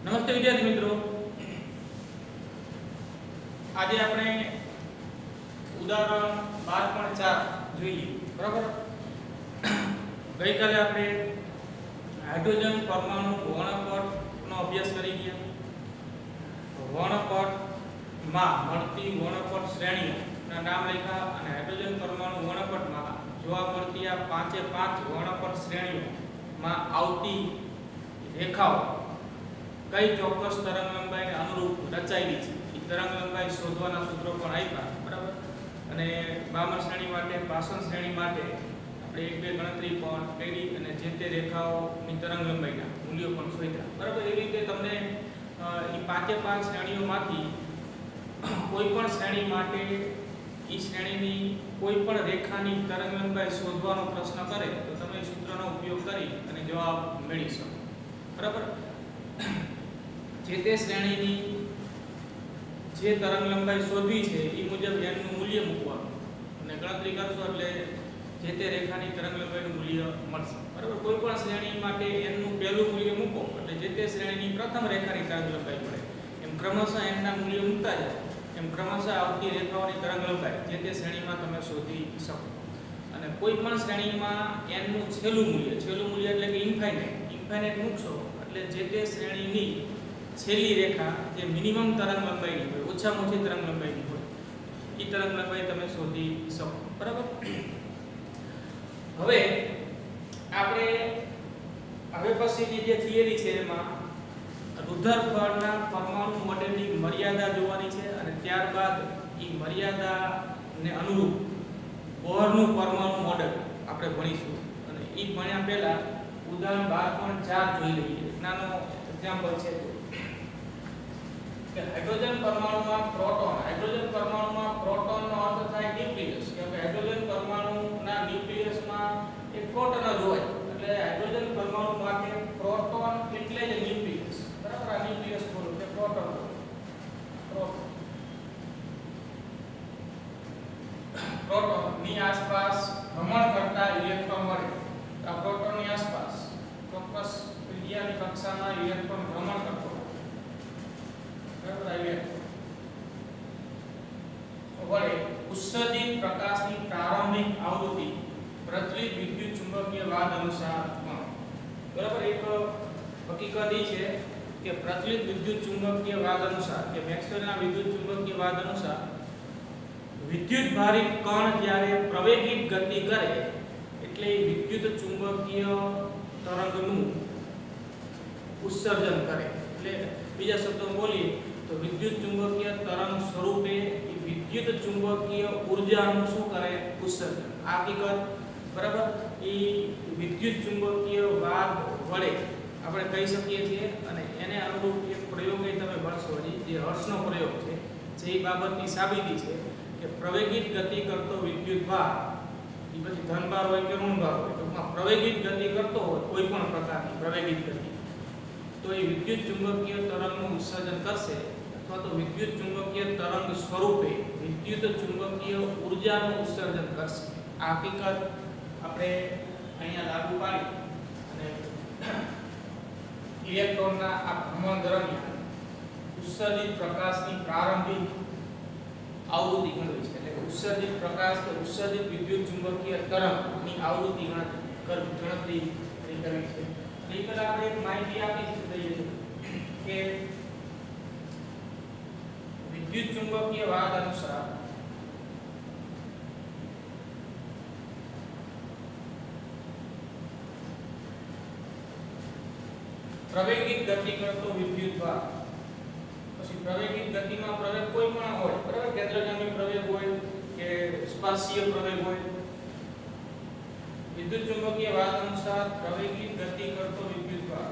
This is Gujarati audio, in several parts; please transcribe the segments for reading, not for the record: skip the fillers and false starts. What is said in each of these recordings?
નમસ્તે વિદ્યાર્થી મિત્રો, આજે આપણે ઉદાહરણ 12.4 જોઈએ. બરાબર, ગઈકાલે આપણે હાઇડ્રોજન પરમાણુ વર્ણપટનો અભ્યાસ કરી ગયા. વર્ણપટમાં મળતી વર્ણપટ શ્રેણીઓના નામ લખ્યા અને હાઇડ્રોજન પરમાણુ વર્ણપટમાં જોવા મળતી આ 5 વર્ણપટ શ્રેણીઓમાં આવતી રેખાઓ કઈ ચોક્કસ તરંગ લંબાઈને અનુરૂપ રચાયેલી છે એ તરંગ લંબાઈ શોધવાના સૂત્રો પણ આપ્યા. બરાબર, અને બામર શ્રેણી માટે, પાસન શ્રેણી માટે આપણે એક બે ગણતરી પણ કરી અને જે તે રેખાઓની તરંગ લંબાઈના મૂલ્યો પણ શોધ્યા. બરાબર, એ રીતે તમને એ 5 શ્રેણીઓમાંથી કોઈ પણ શ્રેણી માટે એ શ્રેણીની કોઈ પણ રેખાની તરંગ લંબાઈ શોધવાનો પ્રશ્ન કરે તો તમે સૂત્રનો ઉપયોગ કરી અને જવાબ મેળવી શકો. બરાબર, જે તે શ્રેણીની જે તરંગ લંબાઈ શોધવી છે એ મુજબ n નું મૂલ્ય મૂકવાનું અને ગણતરી કરશો એટલે જે તે રેખાની તરંગ લંબાઈનું મૂલ્ય મળશે. બરાબર, કોઈ પણ શ્રેણી માટે n નું પહેલું મૂલ્ય મૂકો એટલે જે તે શ્રેણીની પ્રથમ રેખાની તરંગ લંબાઈ મળે. એમ ક્રમશઃ n ના મૂલ્ય મૂકતા જાઓ એમ ક્રમશઃ આવતી રેખાઓની તરંગ લંબાઈ જે તે શ્રેણીમાં તમે શોધી શકો. અને કોઈ પણ શ્રેણીમાં n નું છેલ્લું મૂલ્ય એટલે કે ઇન્ફાઇનાઇટ મૂકશો એટલે જે તે શ્રેણીની છેલ્લી રેખા જે મિનિમમ તરંગ લંબાઈની હોય, ઓછામાં ઓછી તરંગ લંબાઈની હોય એ તરંગ લંબાઈ તમે શોધી શકો. બરાબર, હવે પછીની જે થિયરી છે એમાં રુધરફોર્ડના પરમાણુ મોડેલની મર્યાદા જોવાની છે અને ત્યારબાદ એ મર્યાદાને અનુરૂપ બોહરનું પરમાણુ મોડેલ આપણે ભણીશું. અને એ ભણ્યા પહેલા ઉદાહરણ 12.4 જોઈ લઈએ. નાનો એક્ઝામ્પલ છે કે હાઇડ્રોજન પરમાણુમાં પ્રોટોનનો અર્થ થાય ન્યુક્લિયસ. કે હાઇડ્રોજન પરમાણુના ન્યુક્લિયસમાં એક પ્રોટોન જ હોય એટલે હાઇડ્રોજન પરમાણુ માટે પ્રોટોન એટલે જ ન્યુક્લિયસ. બરાબર, આ ન્યુક્લિયસ બોલો કે પ્રોટોન પ્રોટોનની આસપાસ ભ્રમણ કરતા ઇલેક્ટ્રોન મળે. આ પ્રોટોનની આસપાસ ચોક્કસ ત્રિજ્યાની કક્ષામાં ઇલેક્ટ્રોન ભ્રમણ કરતો હોય. વડે ઉત્સર્જિત પ્રકાશની પ્રારંભિક આવૃત્તિ પ્રચલિત વિદ્યુત ચુંબકીય વાદ અનુસાર. બરાબર, એક હકીકત એ છે કે પ્રચલિત વિદ્યુત ચુંબકીય વાદ અનુસાર કે મેક્સવેલના વિદ્યુત ચુંબકીય વાદ અનુસાર વિદ્યુત ભારિત કણ જ્યારે પ્રવેગિત ગતિ કરે એટલે વિદ્યુત ચુંબકીય તરંગનું ઉત્સર્જન કરે. એટલે બીજા શબ્દોમાં બોલીએ તો વિદ્યુત ચુંબકીય તરંગ સ્વરૂપે વિદ્યુત ચુંબકીય ઊર્જાનું શું કરે? ઉત્સર્જન. આ હકીકત બરાબર એ વિદ્યુત ચુંબકીય વાદ વડે આપણે કહી શકીએ છીએ. અને એને અનુરૂપ એક પ્રયોગ તમે ભણશો જે હર્ટ્ઝનો પ્રયોગ છે જે બાબતની સાબિતી છે કે પ્રવેગિત ગતિ કરતો વિદ્યુત ભાર એ પછી ધનભાર હોય કે ઋણભાર હોય, ટૂંકમાં પ્રવેગિત ગતિ કરતો હોય કોઈ પણ પ્રકારની પ્રવેગિત ગતિ તો એ વિદ્યુત ચુંબકીય તરંગનું ઉત્સર્જન કરશે અથવા તો વિદ્યુત ચુંબકીય તરંગ સ્વરૂપે વિદ્યુત ચુંબકીય ઊર્જાનું ઉત્સર્જન કરશે. આ હકીકત આપણે અહીંયા લાગુ પાડી અને ઇલેક્ટ્રોનના આ ભ્રમણ દરમિયાન ઉત્સર્જિત પ્રકાશની પ્રારંભિક આવૃત્તિ ગણવી છે. એટલે ઉત્સર્જિત પ્રકાશ કે ઉત્સર્જિત વિદ્યુત ચુંબકીય તરંગની આવૃત્તિ ગણતરી કરવી છે. એ પહેલા આપણે એક માહિતી આપી દઈએ કે વિદ્યુત ચુંબકીય વાદ અનુસાર પ્રવેગિત ગતિ કરતો વિદ્યુત ભાર, પછી પ્રવેગિત ગતિમાં પ્રવેગ કોઈ પણ હોય, બરાબર, કેન્દ્રગામી પ્રવેગ હોય કે સ્પર્શીય પ્રવેગ હોય. વિદ્યુત ચુંબકીય વાદ અનુસાર પ્રવેગિત ગતિ કરતો વિદ્યુત ભાર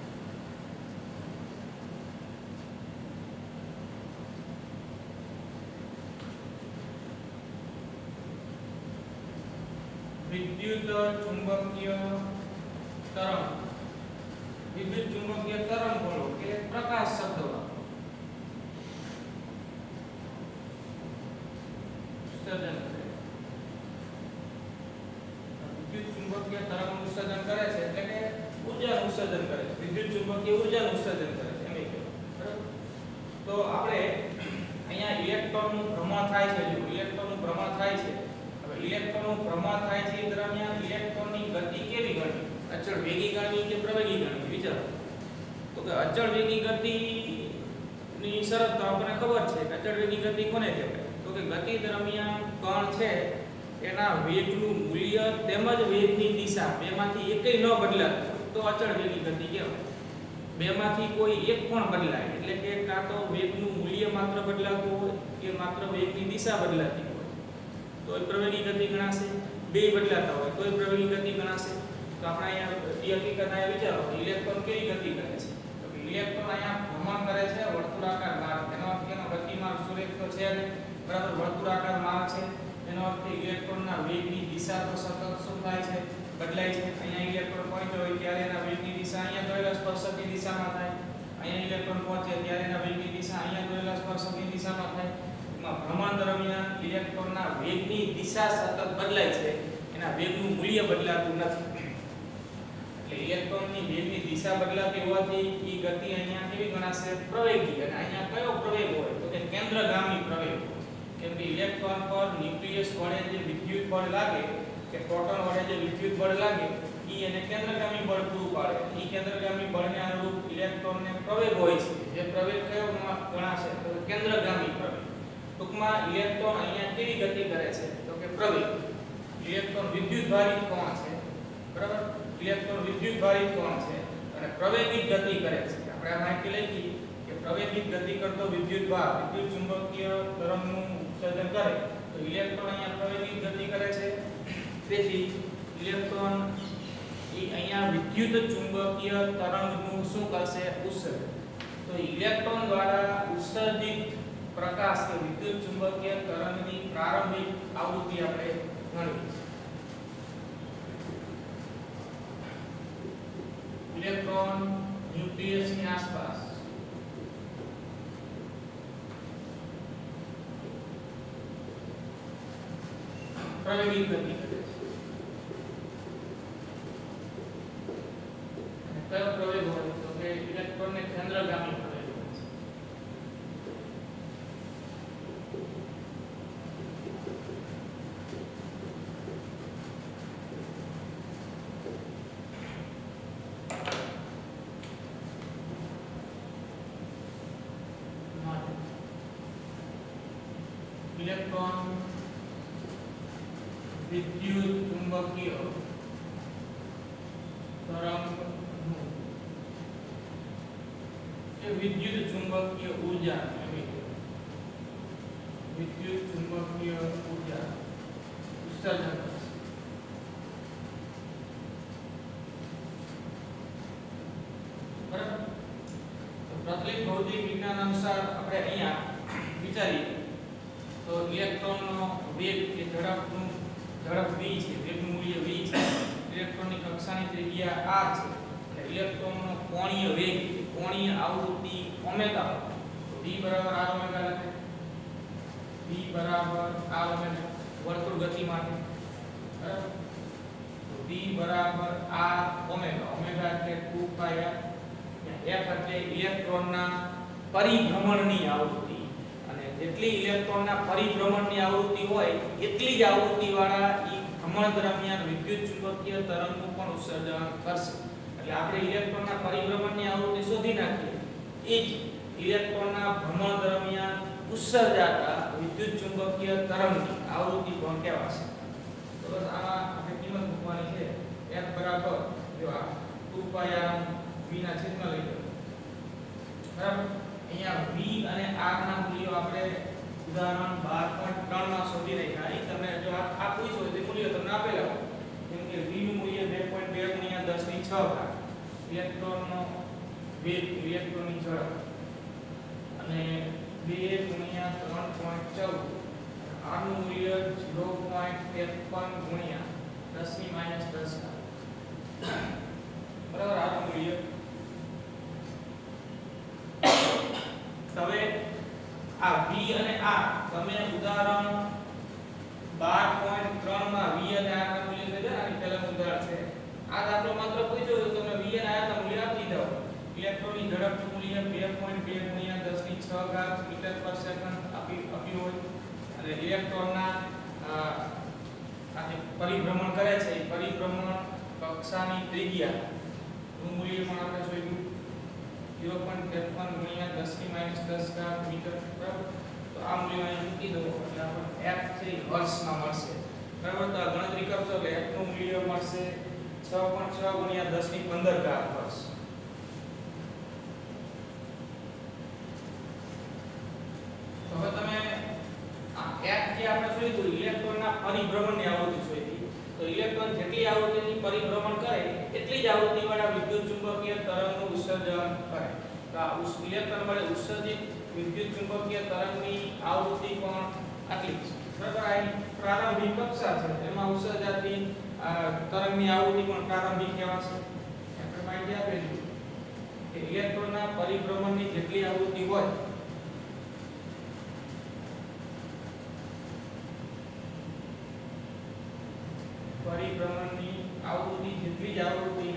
વિદ્યુત ચુંબકીય તરંગ બોલો કે પ્રકાશ શબ્દ ઉત્સર્જન કરે. વિદ્યુત ચુંબકીય તરંગનું ઉત્સર્જન કરે છે એટલે કે ઊર્જાનું ઉત્સર્જન કરે છે. વિદ્યુત ચુંબકીય ઊર્જાનું ઉત્સર્જન કરે છે એમ તો આપણે અહીંયા ઇલેક્ટ્રોનનું ભ્રમણ થાય છે, જો ઇલેક્ટ્રોનનું ભ્રમણ થાય છે. હવે ઇલેક્ટ્રોનનું ભ્રમણ થાય છે એ દરમિયાન ઇલેક્ટ્રોનની ગતિ કેવી ગણવી? અચળ વેગી ગણવી કે પ્રવેગી ગણવી? વિચારો. તો કે અચળ વેગી ગતિની શરત તો આપણને ખબર છે કે અચળ વેગી ગતિ કોને કહેવાય? તો કે ગતિ દરમિયાન કણ છે એના વેગનું મૂલ્ય તેમજ વેગની દિશા બેમાંથી એકેય ન બદલાતું તો અચળ વેગી ગતિ કહેવાય. બેમાંથી કોઈ એક પણ બદલાય એટલે કે કાં તો વેગનું મૂલ્ય માત્ર બદલાતું હોય કે માત્ર વેગની દિશા બદલાતી હોય તો એ પ્રવેગી ગતિ ગણાશે. બે બદલાતા હોય તો એ પ્રવેગી ગતિ ગણાશે. તો આપણે અહીંયા એ હકીકત અહીંયા વિચારો ઇલેક્ટ્રોન કેવી ગતિ કરે છે? તો ઇલેક્ટ્રોન અહીંયા ભ્રમણ કરે છે વર્તુળાકાર માર્ગ. એનો અર્થ એનો ગતિમાર્ગ સુરેખ તો છે ને, બરાબર, વર્તુળાકાર માર્ગ છે. એનો અર્થ ઇલેક્ટ્રોનના વેગની દિશા તો સતત શું થાય છે? બદલાય છે. અહીંયા ઇલેક્ટ્રોન પહોંચ્યો હોય ત્યારે એના વેગની દિશા અહીંયા દોરેલા સ્પર્શકની દિશામાં થાય. અહીંયા ઇલેક્ટ્રોન પહોંચે ત્યારે એના વેગની દિશા અહીંયા દોરેલા સ્પર્શકની દિશામાં થાય. એમાં ભ્રમણ દરમિયાન ઇલેક્ટ્રોનના વેગની દિશા સતત બદલાય છે, એના વેગનું મૂલ્ય બદલાતું નથી. એટલે ઇલેક્ટ્રોનની વેગની દિશા બદલાતી હોવાથી એ ગતિ અહીંયા કેવી ગણાશે? પ્રવેગી. અને અહીંયા કયો પ્રવેગ હોય? તો કે કેન્દ્રગામી પ્રવેગ. કેમ કે ઇલેક્ટ્રોન પર ન્યુક્લિયસ વડે જે વિદ્યુત બળ લાગે કે પ્રોટોન વડે જે વિદ્યુત બળ લાગે ઈ એને કેન્દ્રગામી બળ પૂરું પાડે. ઈ કેન્દ્રગામી બળને અનુરૂપ ઇલેક્ટ્રોનને પ્રવેગ હોય છે. જે પ્રવેગ કયો ગણાશે? તો કેન્દ્રગામી પ્રવેગ. ટૂંકમાં ઇલેક્ટ્રોન અહીંયા કેવી ગતિ કરે છે? તો કે પ્રવેગ. ઇલેક્ટ્રોન વિદ્યુતભારિત કોણ છે, બરાબર? ઇલેક્ટ્રોન વિદ્યુતભારિત કોણ છે અને પ્રવેગિક ગતિ કરે છે. આપણે આ માહિતી લખી કે પ્રવેગિક ગતિ કરતો વિદ્યુતભાર વિદ્યુત ચુંબકીય તરંગનું ઉત્સર્જન કરે તો ઇલેક્ટ્રોન અહીંયા પ્રવેગિક ગતિ કરે છે. તેથી ઇલેક્ટ્રોન અહીંયા વિદ્યુત ચુંબકીય તરંગનું શું કરશે? ઉત્સર્જન. તો ઇલેક્ટ્રોન દ્વારા ઉત્સર્જિત પ્રકાશ કે વિદ્યુત ચુંબકીય તરંગની પ્રારંભિક આવૃત્તિ આપણે ગણવી. ઇલેક્ટ્રોન ન્યુક્લિયસની આસપાસ પ્રવેગિક ગતિ કરે છે. કયો પ્રવેગ હોય? તો કે ઇલેક્ટ્રોનને કેન્દ્રગામી પ્રવેગ હોય છે. ઇલેક્ટ્રોન વિદ્યુત ચુંબકીય તરંગ એ વિદ્યુત ચુંબકીય ઊર્જા વિદ્યુત ચુંબકીય ઊર્જા ઉત્સર્જન કરશે. બરાબર. તો પ્રચલિત ભૌતિક વિજ્ઞાન અનુસાર આપણે અહીંયા વિચારીએ તો ઇલેક્ટ્રોનનો વેગ કે ઝડપ v છે, વેગનું મૂલ્ય v છે. ઇલેક્ટ્રોનની કક્ષાની ત્રિજ્યા r છે. એટલે ઇલેક્ટ્રોનનો કોણીય વેગ કોણીય આવૃત્તિ ઓમેગા. તો v બરાબર r ઓમેગા લખે. v બરાબર r ઓમેગા વર્તુળ ગતિ માટે, બરાબર. તો v બરાબર r ઓમેગા. ઓમેગા એટલે 2 પાઈ r. f એટલે ઇલેક્ટ્રોનના પરિભ્રમણની આવૃત્તિ. જેટલી ઇલેક્ટ્રોનના પરિભ્રમણની આવૃત્તિ હોય એટલી જ આવૃત્તિવાળા ઈ ભ્રમણ દરમિયાન વિદ્યુત ચુંબકીય તરંગનું પણ ઉત્સર્જન કરશે. એટલે આપણે ઇલેક્ટ્રોનના પરિભ્રમણની આવૃત્તિ શોધી નાખીએ એ જ ઇલેક્ટ્રોનના ભ્રમણ દરમિયાન ઉત્સર્જાતા વિદ્યુત ચુંબકીય તરંગની આવૃત્તિ પણ કહેવાશે. તો બસ આમાં આપણે કિંમત મૂકવાની છે. f બરાબર જો આ 2 પાઈ r v ના છેદમાં લઈ લો, બરાબર. અહીંયા v અને r ના મૂલ્યો આપણે ઉદાહરણ 12.3 માં શોધી રાખ્યા. અહીં તમે જો આ પૂછ્યું હોય તો મૂલ્યો તમને આપેલા હોય. જેમ કે v નું મૂલ્ય 2.2 ગુણ્યા 10 ની 6 ઘાત, ઇલેક્ટ્રોનનો વેગ ઇલેક્ટ્રોનની ઝડપ અને 2 ગુણ્યા 3.14, r નું મૂલ્ય 0.53 ગુણ્યા 10 ની -10 ઘાત, બરાબર. r નું મૂલ્ય હવે આ v અને r તમે ઉદાહરણ 12.3 માં v અને r ના મૂલ્ય છે. આની પહેલાનું ઉદાહરણ છે. આ દાખલો માત્ર પૂછ્યો તો તમે v અને r ના મૂલ્ય આપી દો. ઇલેક્ટ્રોનની ઝડપનું મૂલ્ય 2.2 ગુણ્યા 10 ની 6 ઘાત મીટર પર સેકન્ડ આપ્યું હોય અને ઇલેક્ટ્રોનના આ જે પરિભ્રમણ કરે છે એ પરિભ્રમણ કક્ષાની ત્રિજ્યા નું મૂલ્ય પણ આપણે શોધ્યું 0.53 ગુણ્યા 10 ની -10 ઘાત મીટર બરાબર. તો આ મૂલ્ય અહીં મૂકી દો એટલે આપણને f છે એ હર્ટ્ઝમાં મળશે બરાબર. તો આ ગણતરી કરશો એટલે f નું મૂલ્ય મળશે 6.6 ગુણ્યા 10 ની 15 ઘાત હર્ટ્ઝ. તો હવે તમે આ f જે આપણે શોધ્યું ઇલેક્ટ્રોનના પરિભ્રમણની આવૃત્તિ શોધી. તો ઇલેક્ટ્રોન જેટલી આવૃત્તિથી પરિભ્રમણ કરે એટલી જ આવૃત્તિવાળા વિદ્યુત ચુંબકીય તરંગનું ઉત્સર્જન કરે. તો આ ઇલેક્ટ્રોન વડે ઉત્સર્જિત વિદ્યુત ચુંબકીય તરંગની આવૃત્તિ પણ આટલી છે બરાબર. આ પ્રારંભિક કક્ષા છે એમાં ઉત્સર્જાતી તરંગની આવૃત્તિ પણ પ્રારંભિક કહેવાશે. આપણે માહિતી આપેલી કે ઇલેક્ટ્રોનના પરિભ્રમણની જેટલી આવૃત્તિ હોય પરિભ્રમણની આવૃત્તિ જેટલી જ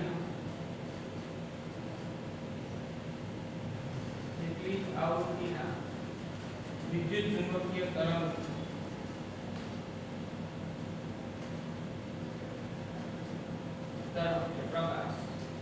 આવૃત્તિના વિદ્યુત ચુંબકીય તરંગ પ્રકાશ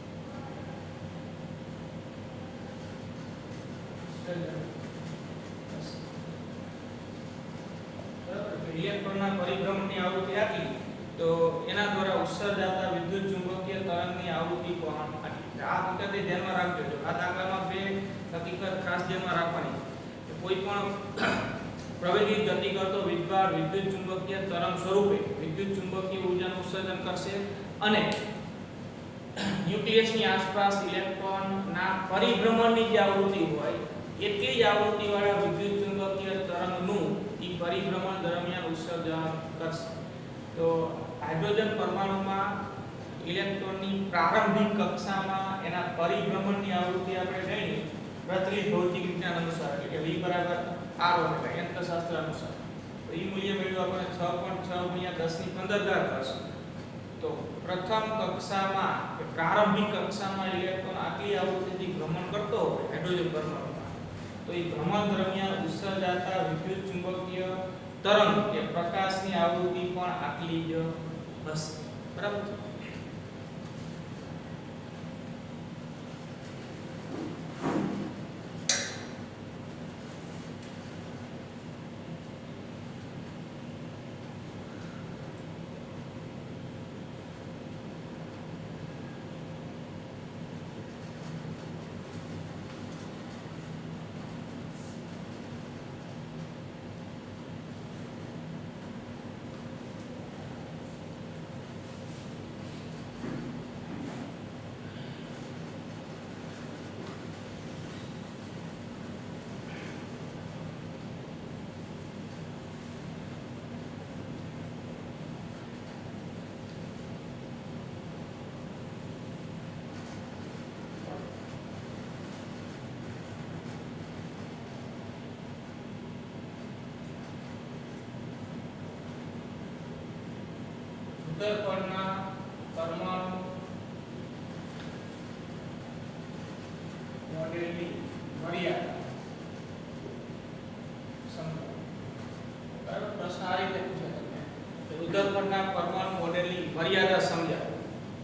ઇલેક્ટ્રોનના પરિભ્રમણની આવૃત્તિ આટલી તો એના દ્વારા ઉત્સર્જાતા વિદ્યુત ચુંબકીય તરંગની આવૃત્તિ પણ આટલી. આ હકીકતે ધ્યાનમાં રાખજો. આ દાખલામાં બે હકીકત ખાસ ધ્યાનમાં રાખવાની છે. કોઈ પણ પ્રવેગી ગતિ કરતો વીજભાર વિદ્યુત ચુંબકીય તરંગ સ્વરૂપે વિદ્યુત ચુંબકીય ઊર્જાનું ઉત્સર્જન કરશે અને ન્યુક્લિયસની આસપાસ ઇલેક્ટ્રોનના પરિભ્રમણની જે આવૃત્તિ હોય એટલી જ આવૃત્તિવાળા વિદ્યુત ચુંબકીય તરંગનું એ પરિભ્રમણ દરમિયાન ઉત્સર્જન કરશે. તો હાઇડ્રોજન પરમાણુમાં ઇલેક્ટ્રોનની પ્રારંભિક કક્ષામાં એના પરિભ્રમણની આવૃત્તિ આપણે ગણી પ્રચલિત ભૌતિક વિજ્ઞાન અનુસાર એટલે કે V = R એટલે યંત્રશાસ્ત્ર અનુસાર. તો એ મૂલ્ય મેળવ્યું આપણે 6.6 ગુણ્યા 10 ની 15 ઘાત હશે. તો પ્રથમ કક્ષામાં કે પ્રારંભિક કક્ષામાં ઇલેક્ટ્રોન આટલી આવૃત્તિથી ભ્રમણ કરતો હોય હાઇડ્રોજન પરમાણુમાં તો એ ભ્રમણ દરમિયાન ઉત્સર્જાતા વિદ્યુત ચુંબકીય તરંગ કે પ્રકાશની આવૃત્તિ પણ આટલી જ હશે બરાબર. ઉત્તર પરના પરમાણુ મોડેલની મર્યાદા સમજો. બરાબર. પ્રશ્ન આ રીતે પૂછે તમને કે ઉત્તર પરના પરમાણુ મોડેલની મર્યાદા સમજાવો.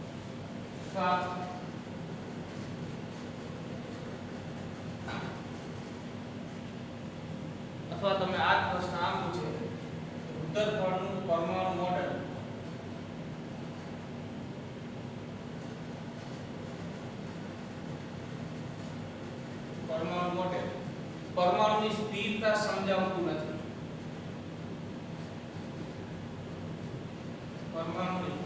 અથવા તમે આ પ્રશ્ન આમ પૂછે ઉત્તર પરનું પરમાણુ મોડેલ પરમાણુની સ્થિરતા સમજાવતું નથી. પરમાણુની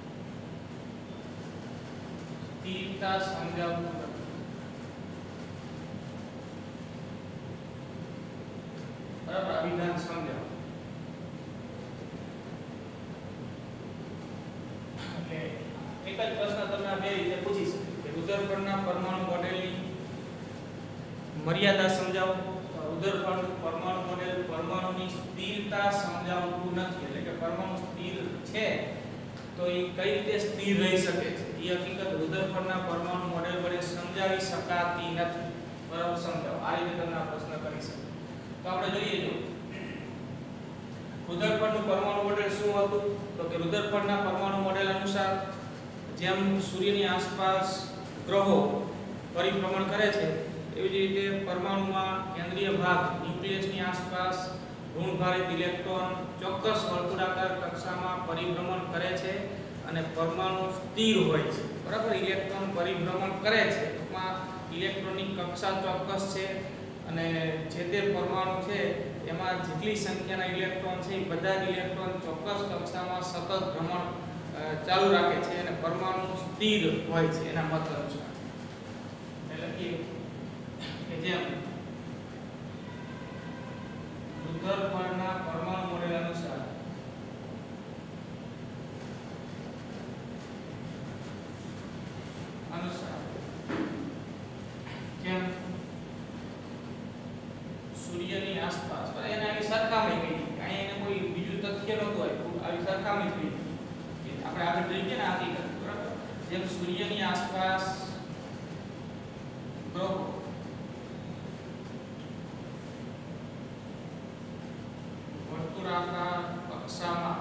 સ્થિરતા સમજાવતું નથી. બરાબર. આ વિધાન સમજાવો. એટલે એક જ પ્રશ્ન તમે આ બે રીતે પૂછી શકો કે ઉત્તર પરના પરમાણુ મોડેલની મર્યાદા સમજાવો. ઉત્તર પરનું પરમાણુ મોડેલ પરમાણુની સ્થિરતા સમજાવતું નથી એટલે કે પરમાણુ સ્થિર છે તો એ કઈ રીતે સ્થિર રહી શકે છે એ એ હકીકત રુધરફળના પરમાણુ મોડેલ વડે સમજાવી શકાતી નથી. બરાબર, સમજાવો. આ રીતે તમને આ પ્રશ્ન કરી શકે. તો આપણે જોઈએ જો રુધરફળનું પરમાણુ મોડેલ શું હતું? તો કે રુધરફળના પરમાણુ મોડેલ અનુસાર જેમ સૂર્યની આસપાસ ગ્રહો પરિભ્રમણ કરે છે, એવી જ રીતે પરમાણુમાં કેન્દ્રીય ભાગ ન્યુક્લિયસની આસપાસ ઋણભારિત ઇલેક્ટ્રોન ચોક્કસ વર્તુળાકાર કક્ષામાં પરિભ્રમણ કરે છે અને પરમાણુ સ્થિર હોય છે. બરાબર, ઇલેક્ટ્રોન પરિભ્રમણ કરે છે, ટૂંકમાં ઇલેક્ટ્રોનની કક્ષા ચોક્કસ છે અને જે તે પરમાણુ છે એમાં જેટલી સંખ્યાના ઇલેક્ટ્રોન છે એ બધા જ ઇલેક્ટ્રોન ચોક્કસ કક્ષામાં સતત ભ્રમણ ચાલુ રાખે છે અને પરમાણુ સ્થિર હોય છે એના મત અનુસાર. એટલે કે જેમ રુધરફળના પરમાણુ મોડેલ અનુસાર જેમ સૂર્યની આસપાસ એની સરખામણી કરી, અહીંયા એને કોઈ બીજું તથ્ય નહોતું આપ્યું, આવી સરખામણી કરી. આપણે આગળ જોઈએ ને હકીકત. બરાબર, જેમ સૂર્યની આસપાસ ગ્રહો વર્તુળાકાર કક્ષામાં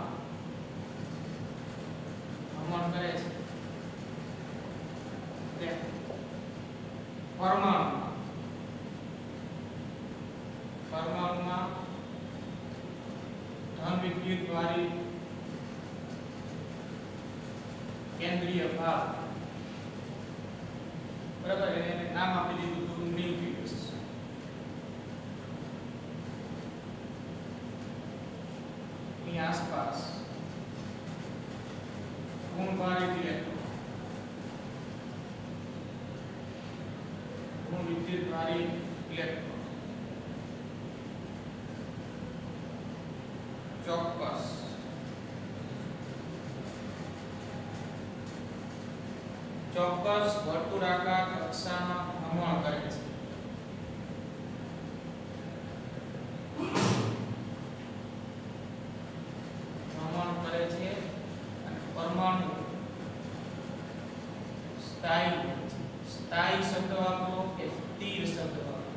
ભ્રમણ કરે છે, તેમ પરમાણુમાં ધન વિદ્યુત વાળી કેન્દ્રીય ભાગ, બરાબર, એને નામ આપી દીધું હતું ન્યુક્લિયસ. ની આસપાસ ઋણભારિત ઇલેક્ટ્રોન ઋણ વિદ્યુત વાળી ઇલેક્ટ્રોન ચોક્કસ વર્તુળાકાર કક્ષામાં ભ્રમણ કરે છે. ભ્રમણ કરે છે અને પરમાણુ સ્થાયી શબ્દ વાપરો કે સ્થિર શબ્દ વાપરો.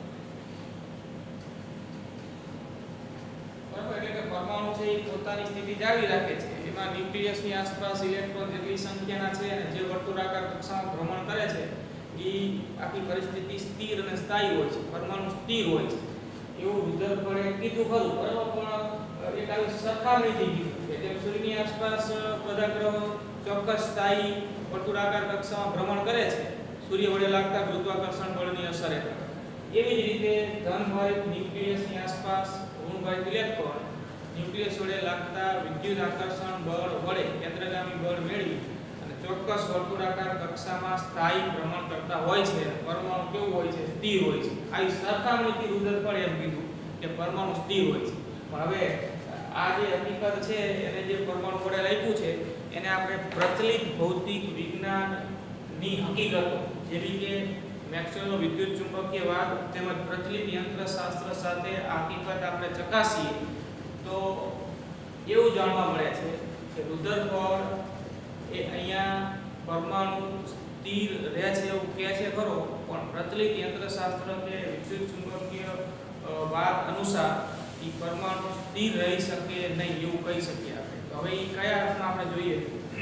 બરાબર, એટલે કે પરમાણુ છે એ પોતાની સ્થિતિ જાળવી રાખે છે. એમાં ન્યુક્લિયસની આસપાસ ઇલેક્ટ્રોન જેટલી સંખ્યાના છે અને જે વર્તુળાકાર કક્ષામાં ભ્રમણ કરે છે એ આખી પરિસ્થિતિ સ્થિર અને સ્થાયી હોય છે, પરમાણુ સ્થિર હોય છે. એવું રુધરફળે કીધું ખરું, બરાબર, પણ એક આવી સરખામણી થઈ ગઈ કે જેમ સૂર્યની આસપાસ બધા ગ્રહો ચોક્કસ સ્થાયી વર્તુળાકાર કક્ષામાં ભ્રમણ કરે છે સૂર્ય વડે લાગતા ગુરુત્વાકર્ષણ બળની અસર હેઠળ, એવી જ રીતે ધનભારિત ન્યુક્લિયસની આસપાસ ઋણભારિત ઇલેક્ટ્રોન ન્યુક્લિયસ વડે લાગતા વિદ્યુત આકર્ષણ બળ વડે કેન્દ્રગામી બળ મેળવી અને ચોક્કસ વર્તુળાકાર કક્ષામાં સ્થાયી ભ્રમણ કરતા હોય છે. પરમાણુ કેવું હોય છે? સ્થિર હોય છે. આ સરખામણીથી રુધરફળ એમ કીધું કે પરમાણુ સ્થિર હોય છે. પણ હવે આ જે હકીકત છે એને જે પરમાણુ મોડેલ આપ્યું છે એને આપણે પ્રચલિત ભૌતિક વિજ્ઞાનની હકીકતો જેવી કે મેક્સવેલનો વિદ્યુત ચુંબકીયવાદ તેમજ પ્રચલિત યંત્રશાસ્ત્ર સાથે આ હકીકત આપણે ચકાસીએ તો એવું જાણવા મળે છે કે રુધરફળ એ અહીંયા પરમાણુ સ્થિર રહે છે એવું કહે છે ખરો, પણ પ્રચલિત યંત્રશાસ્ત્ર કે વિદ્યુત ચુંબકીય વાદ અનુસાર એ પરમાણુ સ્થિર રહી શકે નહીં એવું કહી શકીએ આપણે. તો હવે એ કયા અર્થમાં આપણે જોઈએ?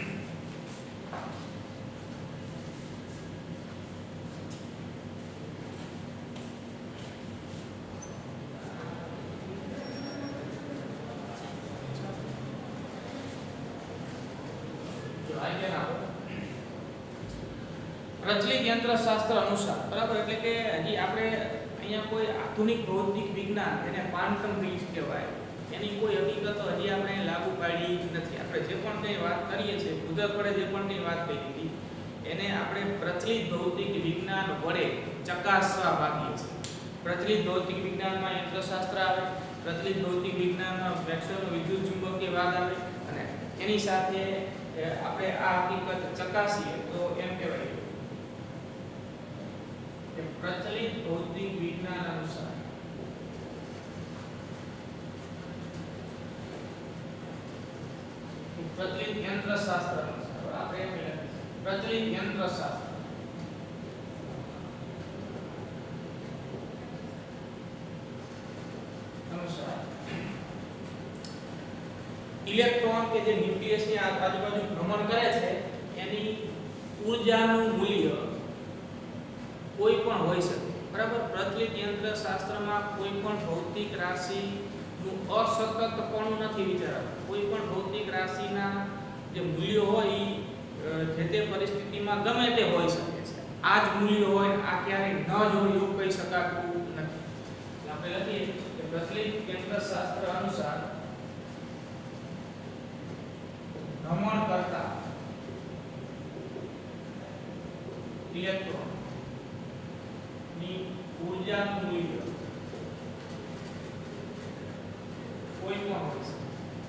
પ્રચલિત યંત્રશાસ્ત્ર અનુસાર, બરાબર, એટલે કે હજી આપણે અહીંયા કોઈ આધુનિક ભૌતિક વિજ્ઞાન એને ક્વોન્ટમ ફિઝિક્સ કહેવાય એની કોઈ હકીકતો હજી આપણે લાગુ પાડી નથી. આપણે જે પણ કંઈ વાત કરીએ છીએ, રુધરફળે જે પણ કંઈ વાત કરી હતી એને આપણે પ્રચલિત ભૌતિક વિજ્ઞાન વડે ચકાસવા માંગીએ છીએ. પ્રચલિત ભૌતિક વિજ્ઞાનમાં યંત્રશાસ્ત્ર આવે, પ્રચલિત ભૌતિક વિજ્ઞાનમાં મેક્સવેલનો વિદ્યુત ચુંબકીય વાદ આવે અને એની સાથે આપણે આ હકીકત ચકાસીએ તો એમ કહેવાય કે પ્રચલિત ભૌતિક વિજ્ઞાન અનુસાર પ્રચલિત યંત્રશાસ્ત્ર અનુસાર આપણે એમ લખીએ પ્રચલિત યંત્રશાસ્ત્ર અનુસાર ઇલેક્ટ્રોન કે જે ન્યુક્લિયસની આજુબાજુ ભ્રમણ કરે છે એની ઊર્જાનું મૂલ્ય કોઈ પણ હોઈ શકે, બરાબર. પ્રચલિત યંત્રશાસ્ત્રમાં કોઈ પણ ભૌતિક રાશિનું અસતતપણું નથી વિચારવાનું. કોઈ પણ ભૌતિક રાશિના જે મૂલ્યો હોય જે તે પરિસ્થિતિમાં ગમે તે હોઈ શકે છે. આ જ મૂલ્ય હોય, આ ક્યારેય ન જ હોય એવું કહી શકાતું નથી. આપણે લખીએ કે પ્રચલિત યંત્રશાસ્ત્ર અનુસાર ભ્રમણ કરતા ઇલેક્ટ્રોન ની ઊર્જાનું મૂલ્ય કોઈ પણ હોય છે.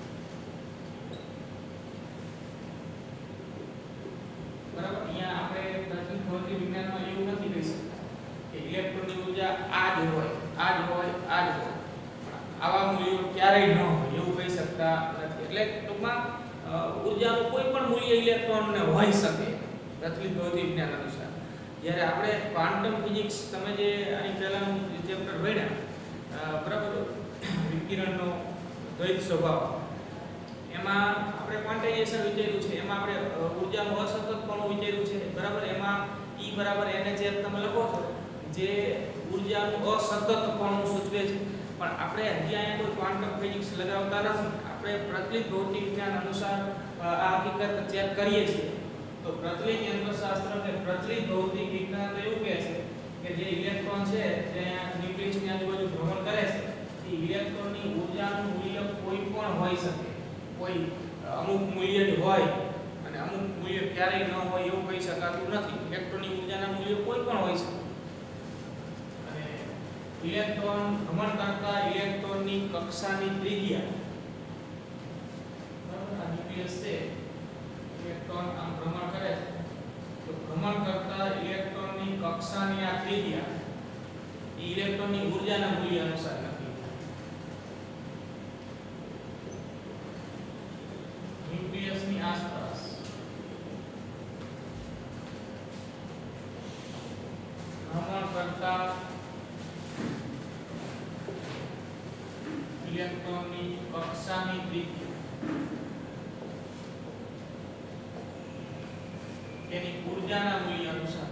બરાબર. અહીંયા આપણે પ્રાચીન ભૌતિક વિજ્ઞાનમાં એવું નથી કહી શકતા કે ઇલેક્ટ્રોનની ઊર્જા આ જ હોય, આ જ હોય, આ જ હોય. આવા મૂલ્યો ક્યારેય ન હોય એવું કહી શકતા નથી. એટલે ટૂંકમાં ઊર્જાનું કોઈ પણ મૂલ્ય ઇલેક્ટ્રોનને હોઈ શકે પ્રચલિત ભૌતિક વિજ્ઞાન અનુસાર. જ્યારે આપણે ક્વોન્ટમ ફિઝિક્સ, તમે જે આની પહેલાનું ચેપ્ટર ભણ્યા, બરાબર, વિકિરણનો દ્વૈત સ્વભાવ, એમાં આપણે ક્વોન્ટાઇઝેશન વિચાર્યું છે, એમાં આપણે ઊર્જાનું અસતતપણું વિચાર્યું છે, બરાબર. એમાં E બરાબર NhF તમે લખો છો જે ઊર્જાનું અસતતપણું સૂચવે છે. પણ આપણે હજી અહીંયા કોઈ ક્વોન્ટમ ફિઝિક્સ લગાવતા નથી. આપણે પ્રચલિત ભૌતિક વિજ્ઞાન અનુસાર આ હકીકત ચેક કરીએ છીએ. તો પ્રચલિત યંત્રશાસ્ત્ર કે પ્રચલિત ભૌતિક વિજ્ઞાન તો એવું કહે છે કે જે ઇલેક્ટ્રોન છે જે ન્યુક્લિયસની આજુબાજુ ભ્રમણ કરે છે, એ ઇલેક્ટ્રોનની ઊર્જાનું મૂલ્ય કોઈ પણ હોઈ શકે. કોઈ અમુક મૂલ્ય જ હોય અને અમુક મૂલ્ય ક્યારેય ન હોય એવું કહી શકાતું નથી. ઇલેક્ટ્રોનની ઊર્જાના મૂલ્ય કોઈ પણ હોઈ શકે. અને ઇલેક્ટ્રોન ભ્રમણ કરતા ઇલેક્ટ્રોનની કક્ષાની ત્રિજ્યા, બરાબર, આ ન્યુક્લિયસ છે, ઇલેક્ટ્રોન આમ ભ્રમણ કરે છે, તો ભ્રમણ કરતા ઇલેક્ટ્રોનની કક્ષાની આ ત્રિજ્યા એ ઇલેક્ટ્રોનની ઊર્જાના મૂલ્ય અનુસાર નક્કી થાય. ન્યુક્લિયસની આસપાસ ભ્રમણ કરતા ઇલેક્ટ્રોનની કક્ષાની ત્રિજ્યા તેની ઊર્જાના મૂલ્ય અનુસાર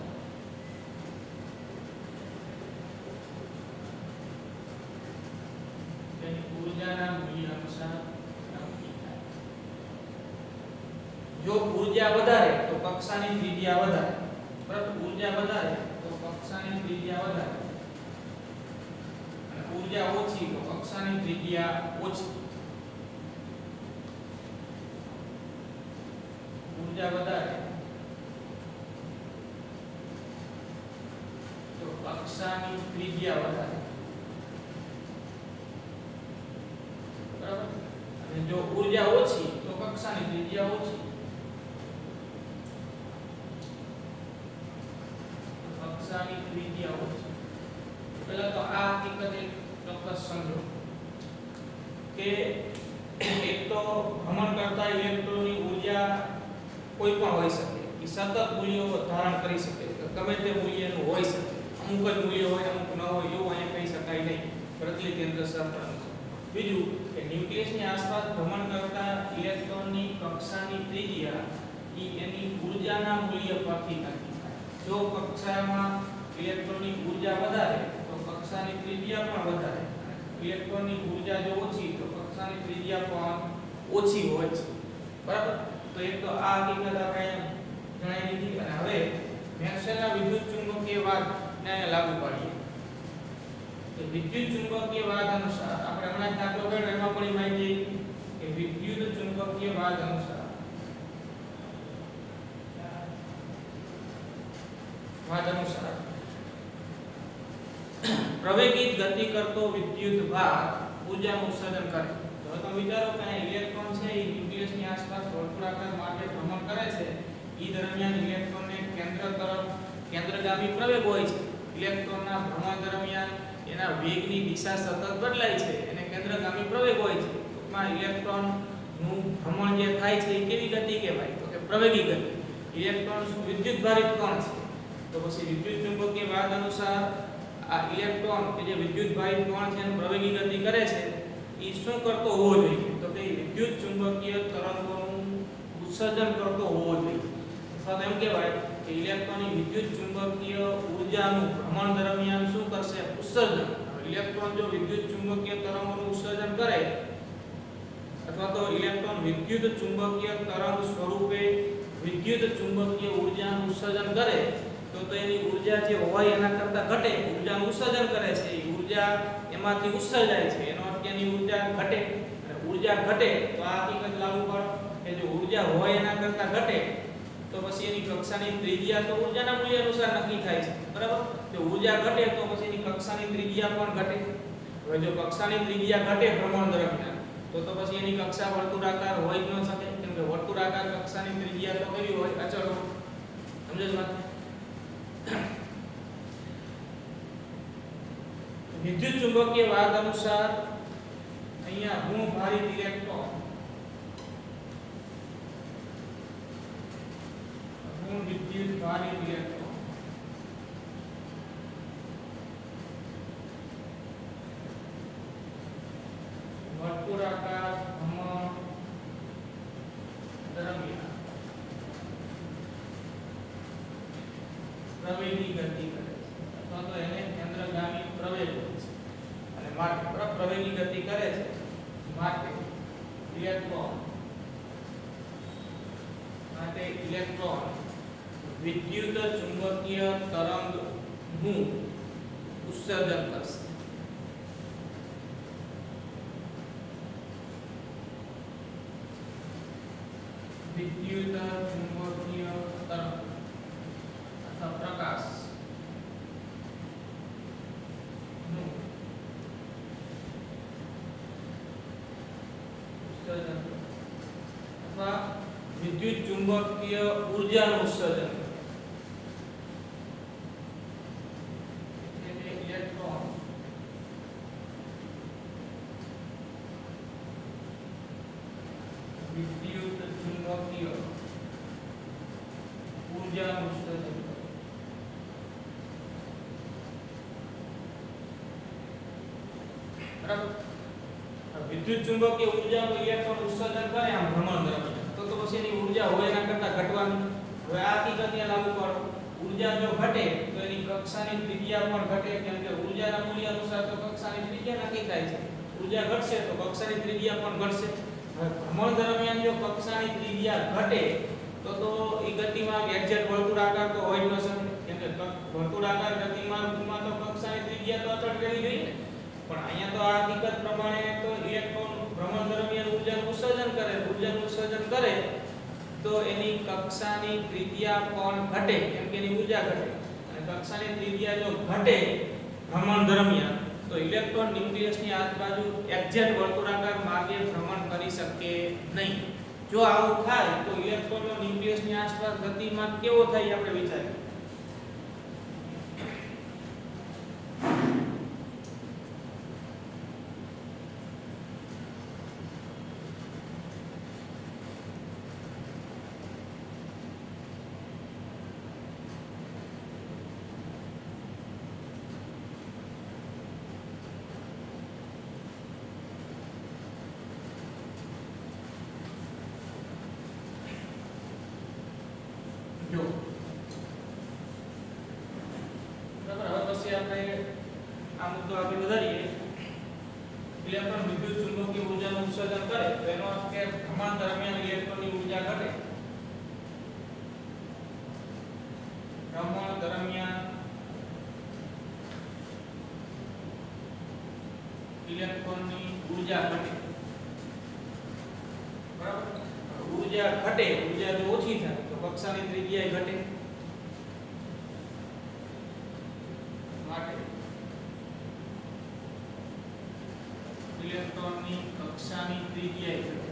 નક્કી થાય. જો ઊર્જા વધારે તો કક્ષાની ત્રિજ્યા વધારે, બરાબર. ઊર્જા વધારે તો કક્ષાની ત્રિજ્યા વધારે, અને ઊર્જા ઓછી તો કક્ષાની ત્રિજ્યા ઓછી. ઊર્જા વધારે તો કક્ષાની ત્રિજ્યા વધારે, બરાબર. અને જો ઊર્જા ઓછી તો કક્ષાની ત્રિજ્યા ઓછી. કક્ષાની ત્રિજ્યા ઓછી. પહેલા તો આ હકીકત એક ચોક્કસ સમજો કે એક તો ભ્રમણ કરતા ઇલેક્ટ્રોનની ઊર્જા કોઈ પણ હોઈ શકે, એ સતત મૂલ્યો ધારણ કરી શકે, ગમે તે મૂલ્યનું હોઈ શકે. અમુક જ મૂલ્ય હોય, અમુક ન હોય એવું અહીંયા કહી શકાય નહીં પ્રચલિત યંત્રશાસ્ત્ર અનુસાર. બીજું કે ન્યુક્લિયસની આસપાસ ભ્રમણ કરતા ઇલેક્ટ્રોનની કક્ષાની ત્રિજ્યા એ એની ઊર્જાના મૂલ્ય પરથી નક્કી થાય. જો કક્ષામાં ઇલેક્ટ્રોનની ઊર્જા વધારે તો કક્ષાની ત્રિજ્યા પણ વધારે. ઇલેક્ટ્રોનની ઊર્જા જો ઓછી તો કક્ષાની ત્રિજ્યા પણ ઓછી હોય છે, બરાબર. તો એક તો આ હકીકત આપણે જણાવી દીધી. અને હવે મેક્સવેલના વિદ્યુત ચુંબકીય વાદને લાગુ પાડીએ. તો વિદ્યુત ચુંબકીય વાદ અનુસાર આપણે હમણાં દાખલો ગણ્યો એમાં પણ માહિતી કે વિદ્યુત ચુંબકીય વાદ અનુસાર પ્રવેગિત ગતિ કરતો વિદ્યુત ભાર ઊર્જાનું ઉત્સર્જન કરે. તો તમે વિચારો કે આ ઇલેક્ટ્રોન છે એ ન્યુક્લિયસની આસપાસ વર્તુળાકાર માટે ભ્રમણ કરે છે. એ દરમિયાન ઇલેક્ટ્રોનને કેન્દ્ર તરફ કેન્દ્રગામી પ્રવેગ હોય છે. ઇલેક્ટ્રોનના ભ્રમણ દરમિયાન એના વેગની દિશા સતત બદલાય છે, એને કેન્દ્રગામી પ્રવેગ હોય છે. ટૂંકમાં ઇલેક્ટ્રોનનું ભ્રમણ જે થાય છે એ કેવી ગતિ કહેવાય? તો કે પ્રવેગી ગતિ. ઇલેક્ટ્રોન શું વિદ્યુત ભારિત કણ છે, તો પછી વિદ્યુત ચુંબકીય વાહક અનુસાર આ ઇલેક્ટ્રોન કે જે વિદ્યુત ભારિત કણ છે એનું પ્રવેગી ગતિ કરે છે એ શું કરતો હોવો જોઈએ, તો કે વિદ્યુત ચુંબકીય તરંગોનું ઉત્સર્જન કરતો હોવો જોઈએ, અથવા તો એમ કહેવાય કે ઇલેક્ટ્રોનની વિદ્યુત ચુંબકીય ઊર્જાનું ભ્રમણ દરમિયાન શું કરશે, ઉત્સર્જન. ઇલેક્ટ્રોન જો વિદ્યુત ચુંબકીય તરંગોનું ઉત્સર્જન કરે અથવા તો ઇલેક્ટ્રોન વિદ્યુત ચુંબકીય તરંગ સ્વરૂપે વિદ્યુત ચુંબકીય ઊર્જાનું ઉત્સર્જન કરે તો એની ઊર્જા જે હોય એના કરતા ઘટે, ઊર્જાનું ઉત્સર્જન કરે છે એ ઊર્જા એમાંથી ઉત્સર્જાય છે, એનો અર્થ કે એની ઊર્જા ઘટે. અને ઊર્જા ઘટે તો આ હકીકત લાગુ પડે કે જો ઊર્જા હોય એના કરતા ઘટે તો પછી એની કક્ષાની ત્રિજ્યા તો ઊર્જાના મૂલ્ય અનુસાર નક્કી થાય છે, બરાબર. જો ઊર્જા ઘટે તો પછી એની કક્ષાની ત્રિજ્યા પણ ઘટે. હવે જો કક્ષાની ત્રિજ્યા ઘટે ભ્રમણ દરમિયાન તો પછી એની કક્ષા વર્તુળાકાર હોઈ જ ન શકે, કેમ કે વર્તુળાકાર કક્ષાની ત્રિજ્યા તો કેવી હોય, અચળ હોય. સમજો છો? વિદ્યુત ચુંબકીય વાહક અનુસાર અહીંયા ઋણ ભારિત ઇલેક્ટ્રોન વિદ્યુત ભારિત ઇલેક્ટ્રોન વર્તુળાકાર ભ્રમણ દરમિયાન પ્રવેગી ગતિ કરે છે, અથવા તો એને કેન્દ્રગામી પ્રવેગ હોય છે. અને માટે પ્રવેગી ગતિ કરે છે માટે ઇલેક્ટ્રોન વિદ્યુત ચુંબકીય તરંગનું ઉત્સર્જન કરશે. વિદ્યુત ચુંબકીય તરંગ અથવા પ્રકાશ નું ઉત્સર્જન અથવા વિદ્યુત ચુંબકીય ઊર્જાનું ઉત્સર્જન. ઇલેક્ટ્રોન વિદ્યુત ચુંબકીય ઊર્જાનું ઉત્સર્જન. બરાબર. વિદ્યુત ચુંબકીય ઊર્જાનું ઇલેક્ટ્રોન ઉત્સર્જન કરે આમ ભ્રમણ દરમિયાન તો પછી એની ઊર્જા હોય એના કરતા ઘટવાની. હવે આ હકીકત ત્યાં લાગુ કરો. ઊર્જા જો ઘટે તો એની કક્ષાની ત્રિજ્યા પણ ઘટે, કેમ કે ઊર્જાના મૂલ્ય અનુસાર તો કક્ષાની ત્રિજ્યા નક્કી થાય છે. ઊર્જા ઘટશે તો કક્ષાની ત્રિજ્યા પણ ઘટશે. હવે ભ્રમણ દરમિયાન જો કક્ષાની ત્રિજ્યા ઘટે તો એ ગતિમાર્ગ એક્ઝેક્ટ વર્તુળાકાર તો હોય ન શકે, કેમ કે વર્તુળાકાર ગતિમાર્ગમાં તો કક્ષાની ત્રિજ્યા તો અચળ રહેવી જોઈએ ને. પણ અહીંયા તો આ હકીકત પ્રમાણે તો ઇલેક્ટ્રોન ભ્રમણ દરમિયાન ઊર્જાનું ઉત્સર્જન કરે તો એની કક્ષાની ત્રિજ્યા પણ ઘટે, કેમ કે એની ઊર્જા ઘટે. અને કક્ષાની ત્રિજ્યા જો ઘટે ભ્રમણ દરમિયાન તો ઇલેક્ટ્રોન ન્યુક્લિયસની આજુબાજુ એક્ઝેક્ટ વર્તુળાકાર માર્ગે ભ્રમણ કરી શકે નહીં. જો આવું થાય તો ઇલેક્ટ્રોનનો ન્યુક્લિયસની આસપાસ ગતિમાન કેવો થાય આપણે વિચારીએ. જો બરાબર. હવે પછી આપણે આ મુદ્દો આગળ વધારીએ. ઇલેક્ટ્રોન વિદ્યુત ચુંબકીય ઊર્જાનું ઉત્સર્જન કરે તો એનો અર્થ કે ભ્રમણ દરમિયાન ઇલેક્ટ્રોનની ઊર્જા ઘટે. ભ્રમણ દરમિયાન ઇલેક્ટ્રોનની ઊર્જા ઘટે. બરાબર. ઊર્જા ઘટે, ઊર્જા જો ઓછી થાય તો કક્ષાની ત્રિજ્યા ઘટે. માટે ઇલેક્ટ્રોનની કક્ષાની ત્રિજ્યા ઘટે.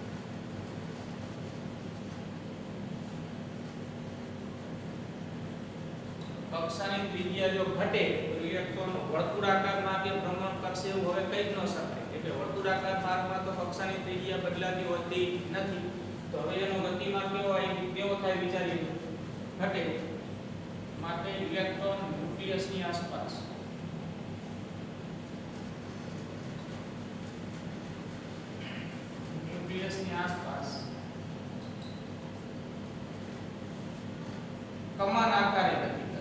કક્ષાની ત્રિજ્યા જો ઘટે તો ઇલેક્ટ્રોન વર્તુળાકાર માર્ગે ભ્રમણ કરશે એવું હવે કહી ન શકાય. એટલે વર્તુળાકાર માર્ગમાં તો કક્ષાની ત્રિજ્યા બદલાતી હોતી નથી. તો હવે એનો ગતિમાર્ગ કેવો થાય વિચારીએ. ઘટે માટે ઇલેક્ટ્રોન ન્યુક્લિયસની આસપાસ કમાન આકારે ગતિ કરે.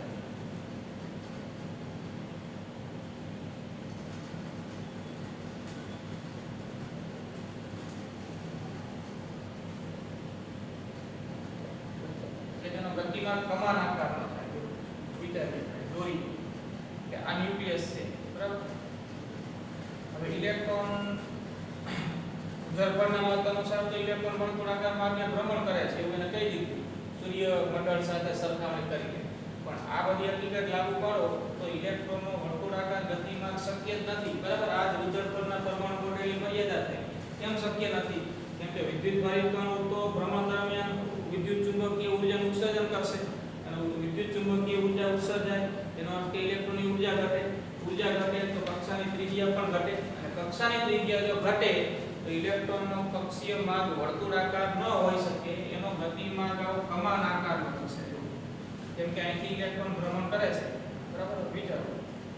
જેનો ગતિમાર્ગ કમાન આકારનો થાય. વિચારીએ દોરી કે આ ન્યુક્લિયસ છે, બરાબર. હવે ઇલેક્ટ્રોન ઉદ્દર્ભણના મત અનુસાર તો ઇલેક્ટ્રોન વર્તુળાકાર માર્ગે ભ્રમણ કરે છે એવું એને કહી દીધું સૂર્ય મંડળ સાથે સરખામણી કરીને. પણ આ બધી હકીકત લાગુ કરો તો ઇલેક્ટ્રોનનો વર્તુળાકાર ગતિમાર્ગ શક્ય જ નથી, બરાબર. આ જ ઉદ્દર્ભણના પરમાણુ મોડેલની મર્યાદા છે. કેમ શક્ય નથી? કેમ કે વિદ્યુતભારિત કણો તો ભ્રમણ દરમિયાન વિદ્યુત ચુંબકીય ઊર્જાનું ઉત્સર્જન કરશે અને વિદ્યુત ચુંબકીય ઊર્જા ઉત્સર્જાય એનો અર્થ કે ઇલેક્ટ્રોનની ઊર્જા ઘટે. ઊર્જા ઘટે તો કક્ષાની ત્રિજ્યા પણ ઘટે અને કક્ષાની ત્રિજ્યા જો ઘટે તો ઇલેક્ટ્રોનનો કક્ષીય માર્ગ વર્તુળાકાર ન હોઈ શકે, એનો ગતિમાર્ગ આવો કમાન આકારનો થશે. જેમ કે અહીંથી ઇલેક્ટ્રોન ભ્રમણ કરે છે, બરાબર. વિચારો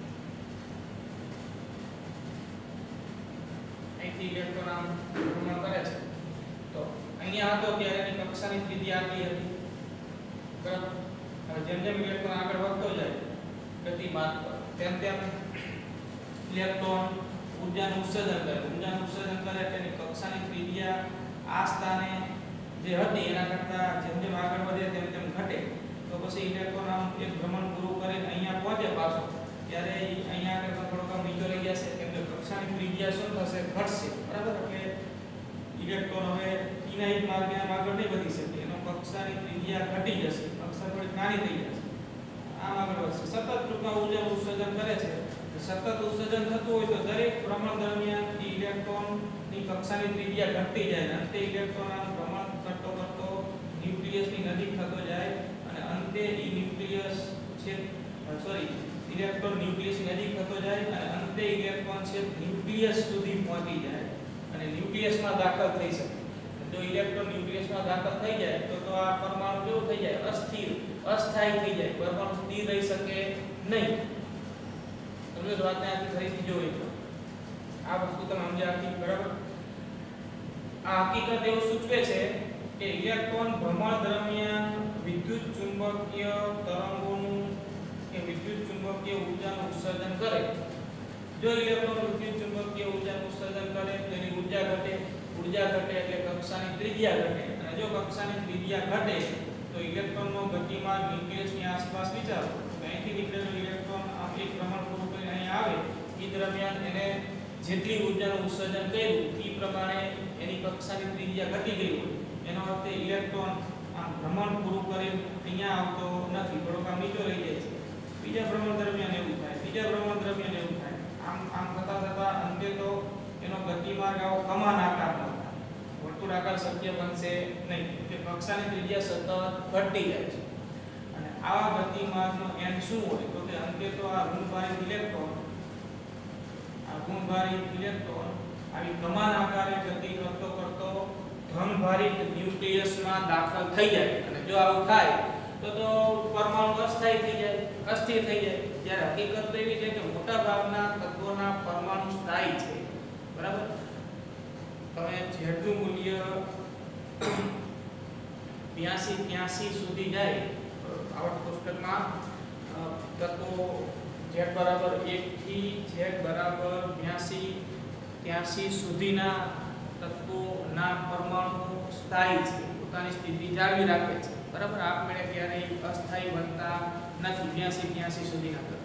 અહીંથી ઇલેક્ટ્રોન આમ ભ્રમણ કરે છે તો અહીંયા હતો ત્યારે એની કક્ષાની ત્રિજ્યા આટલી હતી, બરાબર. હવે જેમ જેમ ઇલેક્ટ્રોન આગળ વધતો જાય ગતિમાર્ગ પર તેમ તેમ ઇલેક્ટ્રોન ઊર્જાનું ઉત્સર્જન કરે. ઊર્જાનું ઉત્સર્જન કરે એટલે એની કક્ષાની ત્રિજ્યા આ સ્થાને જે હતી એના કરતાં જેમ જેમ આગળ વધે તેમ તેમ ઘટે. તો પછી ઇલેક્ટ્રોન આમ એક ભ્રમણ પૂરું કરીને અહીંયા પહોંચે પાછો ત્યારે અહીંયા આગળ થોડોક આમ નીચો રહી જશે કેમ કે કક્ષાની ત્રિજ્યા શું થશે? ઘટશે, બરાબર. એટલે ઇલેક્ટ્રોન હવે ઇનાઇટ માર્ગે આમ આગળ નહીં વધી શકે, એનો કક્ષાની ત્રિજ્યા ઘટી જશે, કક્ષા થોડી નાની થઈ જશે, આમ આગળ વધશે. સતત રૂપમાં ઊર્જાનું ઉત્સર્જન કરે છે. સતત ઉત્સર્જન થતું હોય તો દરેક ભ્રમણ દરમિયાન ઇલેક્ટ્રોનની કક્ષાની ત્રિજ્યા ઘટતી જાય અને અંતે ઇલેક્ટ્રોન આમ ભ્રમણ કરતો કરતો ન્યુક્લિયસની નજીક થતો જાય અને અંતે ઇલેક્ટ્રોન ન્યુક્લિયસની નજીક થતો જાય અને અંતે ઇલેક્ટ્રોન છે ન્યુક્લિયસ સુધી પહોંચી જાય અને ન્યુક્લિયસમાં દાખલ થઈ શકે. જો ઇલેક્ટ્રોન ન્યુક્લિયસમાં દાખલ થઈ જાય તો આ પરમાણુ કેવું થઈ જાય? અસ્થિર, અસ્થાયી થઈ જાય. પરમાણુ સ્થિર રહી શકે નહીં. તમે જો વાતને આથી ફરીથી જોઈ તો આ વસ્તુ તમે સમજ્યા આખી, બરાબર. આ હકીકત એવું સૂચવે છે કે ઇલેક્ટ્રોન ભ્રમણ દરમિયાન વિદ્યુત ચુંબકીય તરંગોનું કે વિદ્યુત ચુંબકીય ઊર્જાનું ઉત્સર્જન કરે. જો ઇલેક્ટ્રોન વિદ્યુત ચુંબકીય ઊર્જાનું ઉત્સર્જન કરે તો એની ઊર્જા ઘટે. ઊર્જા ઘટે એટલે કક્ષાની ત્રિજ્યા ઘટે અને જો કક્ષાની ત્રિજ્યા ઘટે તો ઇલેક્ટ્રોનનો ગતિમાર્ગ ન્યુક્લિયસની આસપાસ વિચારો. અહીંથી નીકળેલો ઇલેક્ટ્રોન આમ એક ભ્રમણ પૂરું કરીને અહીં આવે એ દરમિયાન એને જેટલી ઊર્જાનું ઉત્સર્જન કર્યું એ પ્રમાણે એની કક્ષાની ત્રિજ્યા ઘટી ગઈ હોય. એનો અર્થ એ ઇલેક્ટ્રોન આમ ભ્રમણ પૂરું કરીને અહીંયા આવતો નથી, થોડોક આમ નીચો રહી જાય છે. બીજા ભ્રમણ દરમિયાન એવું થાય, બીજા ભ્રમણ દરમિયાન એવું થાય. આમ આમ થતા થતા અંતે તો એનો ગતિમાર્ગ આવો કમાન આકારનો થાય. વર્તુળાકાર શક્ય બનશે નહીં કે કક્ષાની ત્રિજ્યા સતત ઘટતી જાય છે. અને આવા ગતિમાર્ગનો એન્ડ શું હોય તો કે અંતે તો આ ઋણભારિત ઇલેક્ટ્રોન આવી કમાન આકારે ગતિ કરતો કરતો ધનભારિત ન્યુક્લિયસમાં દાખલ થઈ જાય. અને જો આવું થાય તો પરમાણુ અસ્થાયી થઈ જાય, અસ્થિર થઈ જાય. જ્યારે હકીકત તો એવી છે કે મોટા ભાગના તત્વોના પરમાણુ સ્થાયી છે, બરાબર. તમે જેટલું મૂલ્ય 83 સુધી જાય આવર્ત કોષ્ટકમાં તત્વો z બરાબર 1 થી z બરાબર 83 સુધીના તત્વોના પરમાણુ સ્થાયી છે, પોતાની સ્થિતિ જાળવી રાખે છે, બરાબર. આપમેળે ક્યારેય અસ્થાયી બનતા નથી 83 સુધીના તત્વો.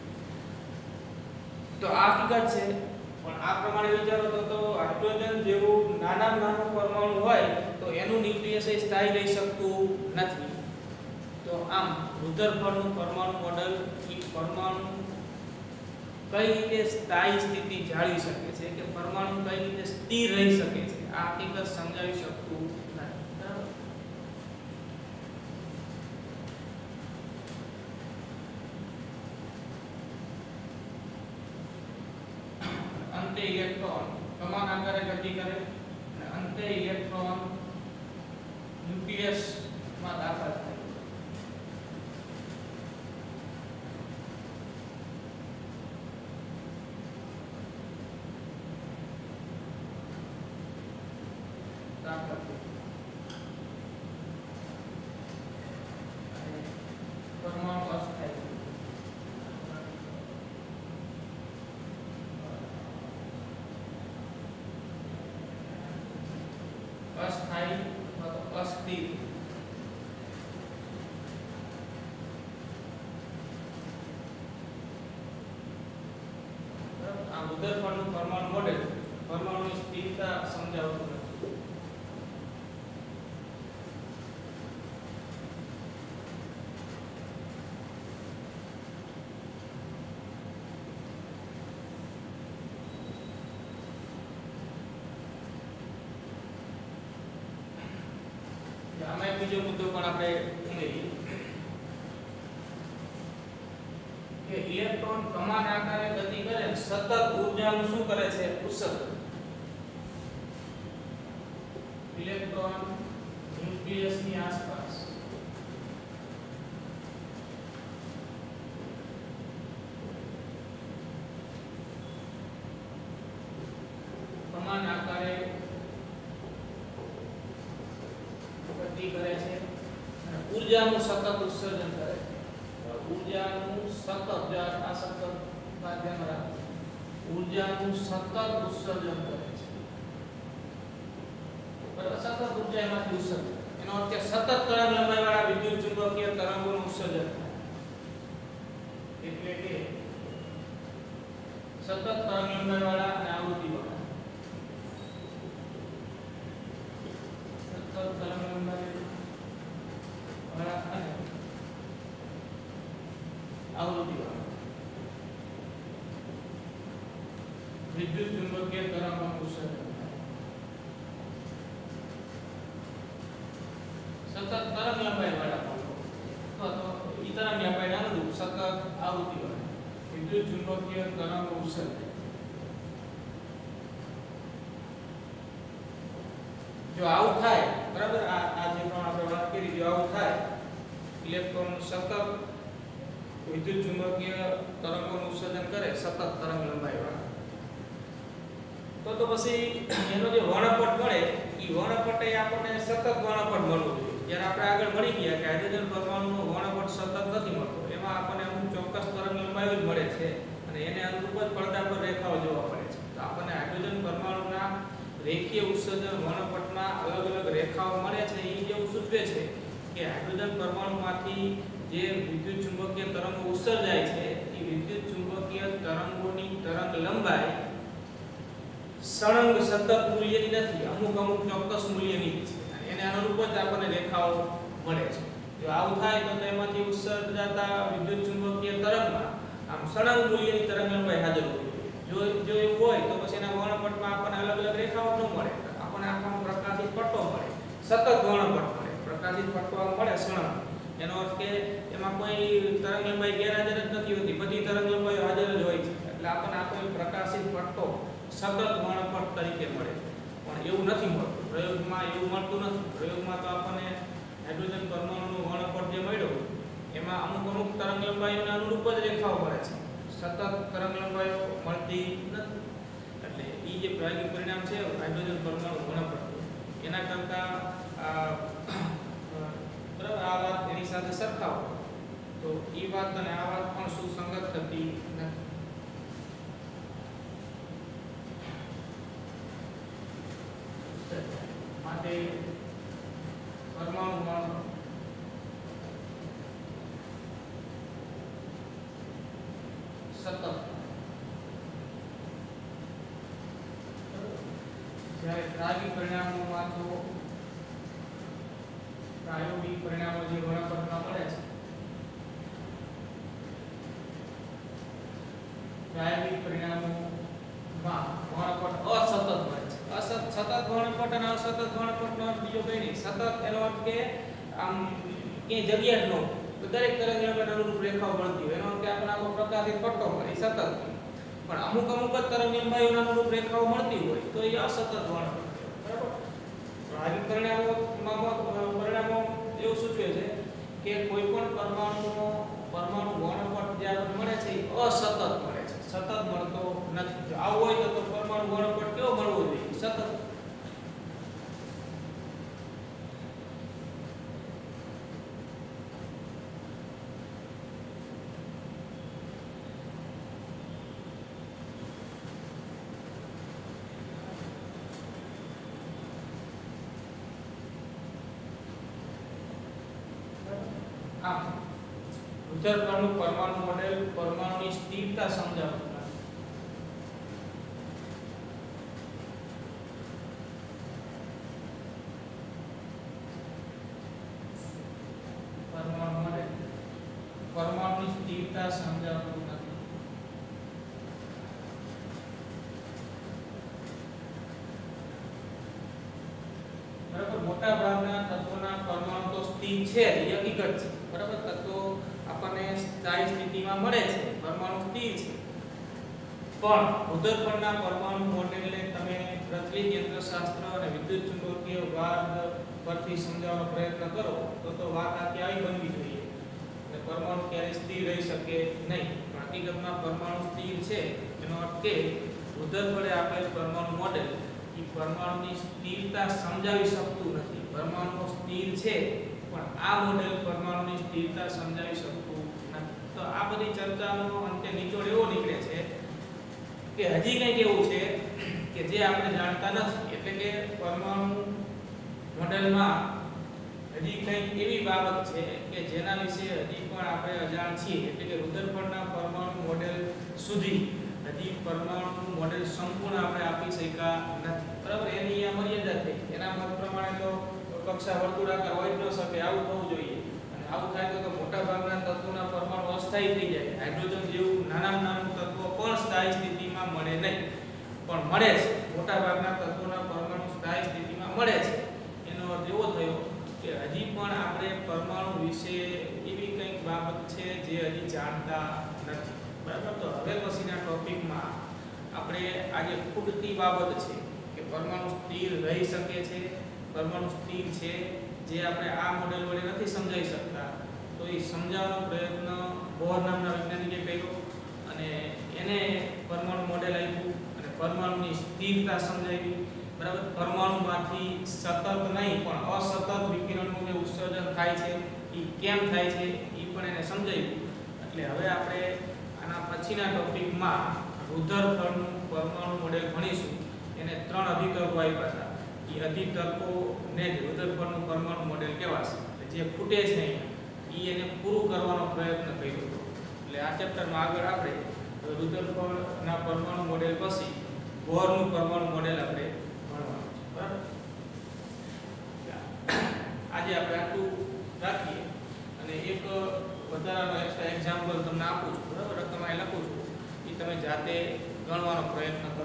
તો આ હકીકત છે. પણ આ પ્રમાણે વિચારો તો હાઇડ્રોજન જેવું નાનામાં નાનું પરમાણુ હોય તો એનું ન્યુક્લિયસ સ્થાયી રહી શકતું નથી. તો આમ રુધરફોર્ડનું પરમાણુ મોડેલ પરમાણુ કઈ રીતે સ્થાયી સ્થિતિ જાળવી શકે છે કે પરમાણુ કઈ રીતે સ્થિર રહી શકે છે આ હકીકત સમજાવી શકતું નથી, બરાબર. અંતે ઇલેક્ટ્રોન કમાન આકારે ગતિ કરે અને અંતે ઇલેક્ટ્રોન UPS માં દાખલ થાય. પરમાણુ અસ્થાયી અથવા તો અસ્થિર આ રુદરફોર્ડનું પરમાણુ મોડેલ પરમાણુની સ્થિરતા સમજાવતું નથી. આમાં એક બીજો મુદ્દો પણ આપણે ઉમેરીએ કે ઇલેક્ટ્રોન કમાન આકારે ગતિ કરે સતત ઊર્જાનું શું કરે છે ઉત્સર્જન. ઇલેક્ટ્રોન ન્યુક્લિયસની આસપાસ કમાન આકારે કરે છે અને ઊર્જાનું સતત ઉત્સર્જન કરે છે. ઊર્જાનું સતત આ સતત ધ્યાન રાખો. ઊર્જાનું સતત ઉત્સર્જન કરે છે. બરાબર, સતત ઊર્જા એમાંથી ઉત્સર્જન. એનો અર્થ કે સતત તરંગ લંબાઈવાળા વિદ્યુત ચુંબકીય તરંગોનું ઉત્સર્જન થાય. એટલે કે સતત તરંગ લંબાઈવાળા અને આવૃત્તિવાળા તરંગ લંબાઈ વાળા અને આવૃત્તિ વાળા વિદ્યુત ચુંબકીય તરંગોનું ઉત્સર્જન થાય. સતત તરંગ લંબાઈ વાળા અથવા તો ઈ તરંગ લંબાઈને અનુરૂપ સતત આવૃત્તિ વાળા વિદ્યુત ચુંબકીય તરંગો ઉત્સર્જન. જો આવું થાય, બરાબર, આ જે પણ આપણે વાત કરી, જો આવું થાય ઇલેક્ટ્રોન સતત વિદ્યુત ચુંબકીય તરંગોનું ઉત્સર્જન કરે સતત તરંગ લંબાઈવાળા, તો પછી એનો જે વર્ણપટ મળે એ વર્ણપટ એ આપણને સતત વર્ણપટ મળવું જોઈએ. જ્યારે આપણે આગળ ભણી ગયા કે હાઇડ્રોજન પરમાણુનો વર્ણપટ સતત નથી મળતો, એમાં આપણને અમુક ચોક્કસ તરંગ લંબાઈ જ મળે છે અને એને અનુરૂપ જ પડદા પર રેખાઓ જોવા મળે છે. તો આપણને હાઇડ્રોજન પરમાણુના રેખીય ઉત્સર્જન વર્ણપટમાં અલગ અલગ રેખાઓ મળે છે. એ જેવું સૂચવે છે કે હાઇડ્રોજન પરમાણુમાંથી જે વિદ્યુત ચુંબકીય તરંગો ઉત્સર્જાય છે એ વિદ્યુત ચુંબકીય તરંગોની તરંગ લંબાઈ સળંગ સતત મૂલ્યની નથી, અમુક ચોક્કસ મૂલ્યની છે. એને અનુરૂપ જ આપણને રેખાઓ મળે છે. જો આવું થાય તો તેમાંથી ઉત્સર્જાતા વિદ્યુત ચુંબકીય તરંગમાં આમ સળંગ મૂલ્યની તરંગ લંબાઈ હાજર હોવી જોઈએ. જો એવું હોય તો પછી એના વર્ણપટમાં આપણને અલગ અલગ રેખાઓ ન મળે, આપણને આખો પ્રકાશિત પટ્ટો મળે, સતત વર્ણપટ મળે, પ્રકાશિત પટ્ટો મળે સળંગ. એનો અર્થ કે એમાં કોઈ તરંગ લંબાઈ ગેરહાજર જ નથી હોતી, બધી તરંગ લંબાઈ હાજર જ હોય છે. એટલે આપણને આખો પ્રકાશિત પટ્ટો સતત વર્ણપટ તરીકે મળે. પણ એવું નથી મળતું, પ્રયોગમાં એવું મળતું નથી. પ્રયોગમાં તો આપણને હાઇડ્રોજન પરમાણુનો વર્ણપટ જે મળ્યો એમાં અમુક તરંગ લંબાઈઓને અનુરૂપ જ રેખાઓ મળે છે, સતત તરંગ લંબાઈઓ મળતી નથી. એટલે એ જે પ્રાયોગિક પરિણામ છે હાઇડ્રોજન પરમાણુ વર્ણપટ, એના કરતાં બરાબર આ વાત એની સાથે સરખાવો તો એ વાત અને આ વાત પણ સુસંગત થતી નથી. માટે પરમાણુમાં સતત જ્યારે પ્રાયોગિક પરિણામોમાં તો પ્રાયોગિક પરિણામો જે વર્ણપટમાં મળે છે, પ્રાયોગિક પરિણામોમાં વર્ણપટ અસતત મળે છે. સતત વર્ણપટ અને અસતત વર્ણપટનો અર્થ બીજો કંઈ નહીં. સતત એનો અર્થ કે આમ ક્યાંય જગ્યા જ ન હોય, દરેક તરંગ લંબાઈને અનુરૂપ રેખાઓ મળતી હોય. એનો અર્થ કે આપણે આખો પ્રકાશિત પટ્ટો મળે સતત. પણ અમુક જ તરંગ લંબાઈઓના અનુરૂપ રેખાઓ મળતી હોય તો એ અસતત વર્ણપટ, બરાબર. ભાવિક પરિણામો એવું સૂચવે છે કે કોઈ પણ પરમાણુ વર્ણપટ જે આપણને મળે છે એ અસતત મળે છે, સતત મળતો નથી. જો આવું હોય તો પરમાણુ વર્ણપટ કેવો મળવો જોઈએ? સતત. આમ રુધ્રપર્ણનું પરમાણુ મોડેલ પરમાણુની સ્થિરતા સમજાવતું નથી. પરમાણુ મોડેલ પરમાણુની સ્થિરતા સમજાવતું નથી. બરાબર, મોટા ભાગના તત્વોના પરમાણુ તો સ્થિર છે, એ હકીકત છે. બરાબર, તત્વો આપણને સ્થાયી સ્થિતિમાં મળે છે, પરમાણુ સ્થિર છે. પણ રુધ્રપર્ણના પરમાણુ મોડેલને તમે પ્રચલિત યંત્રશાસ્ત્ર અને વિદ્યુત ચુંબકીય વાદ પરથી સમજાવવાનો પ્રયત્ન કરો તો વાત આખી આવી બનવી જોઈએ અને પરમાણુ ક્યારેય સ્થિર રહી શકે નહીં. પણ હકીકતમાં પરમાણુ સ્થિર છે, એનો અર્થ કે રુધ્રપર્ણે આપેલ પરમાણુ મોડેલ એ પરમાણુની સ્થિરતા સમજાવી શકતું નથી. પરમાણુ સ્થિર છે પણ આ મોડેલ પરમાણુની સ્થિરતા સમજાવી શકતું નથી. તો આ બધી ચર્ચાનો અંતે નિચોડ એવો નીકળે છે કે હજી કંઈક એવું છે કે જે આપણે જાણતા નથી. એટલે કે પરમાણુ મોડેલમાં હજી કંઈક એવી બાબત છે કે જેના વિશે હજી પણ આપણે અજાણ છીએ. એટલે કે રુધ્રપર્ણના પરમાણુ મોડેલ સુધી હજી પરમાણુ મોડેલ સંપૂર્ણ આપણે આપી શક્યા નથી. બરાબર, એની આ મર્યાદા થઈ. એના મત પ્રમાણે તો કક્ષા વર્તુળાકાર હોય ન શકે, આવું થવું જોઈએ. અને આવું થાય તો મોટા ભાગના તત્વોના પરમાણુ અસ્થાયી થઈ જાય. હાઇડ્રોજન જેવું નાનામાં નાનું તત્વ પણ સ્થાયી સ્થિતિમાં મળે નહીં, પણ મળે છે. મોટા ભાગના તત્વોના પરમાણુ સ્થાયી સ્થિતિમાં મળે છે. એનો અર્થ એવો થયો કે હજી પણ આપણે પરમાણુ વિશે એવી કંઈક બાબત છે જે હજી જાણતા નથી. બરાબર, તો હવે પછીના ટોપિકમાં આપણે આજે ખૂટતી બાબત છે કે પરમાણુ સ્થિર રહી શકે છે, પરમાણુ સ્થિર છે, જે આપણે આ મોડેલ વડે નથી સમજાવી શકતા. તો એ સમજાવવાનો પ્રયત્ન બોર નામના વૈજ્ઞાનિકે કર્યો અને એને પરમાણુ મોડેલ આપ્યું અને પરમાણુની સ્થિરતા સમજાવી. બરાબર, પરમાણુમાંથી સતત નહીં પણ અસતત વિકિરણનું જે ઉત્સર્જન થાય છે એ કેમ થાય છે એ પણ એને સમજાવ્યું. એટલે હવે આપણે આના પછીના ટોપિકમાં રુધ્રપર્ણનું પરમાણુ મોડેલ ભણીશું. એને 3 અધિતર્કો આપ્યા હતા. એ અધિતર્કોને જ રુધ્રપર્ણનું પરમાણુ મોડેલ કહેવાશે. જે ખૂટે છે એને પૂરું કરવાનો પ્રયત્ન કર્યો હતો. એટલે આ ચેપ્ટરમાં આગળ આપણે રુધ્રપર્ણના પરમાણુ મોડેલ પછી બોરનું પરમાણુ મોડેલ આપણે ભણવાનું છે. બરાબર, આજે આપણે આટલું રાખીએ અને એક વધારાનો એક્સ્ટ્રા એક્ઝામ્પલ તમને આપું છું. બરાબર, રકમ અહીં લખું છું, એ તમે જાતે ગણવાનો પ્રયત્ન કરો.